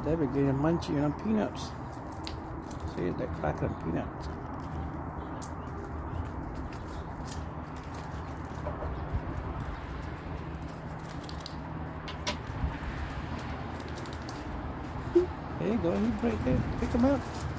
They're getting munching on peanuts. See, they're cracking on peanuts. There you go, you break it, pick them up.